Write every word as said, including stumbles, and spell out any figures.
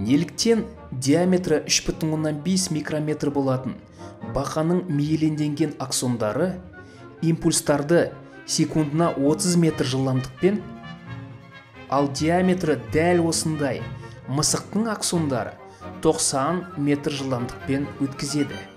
Неліктен диаметрі үш бүтін оннан бес микрометр болатын бақаның мейілденген аксондары импульстарды секундына отыз метр жылдамдықпен, ал диаметрі дәл осындай мысықтың аксондары тоқсан метр жылдамдықпен өткізеді.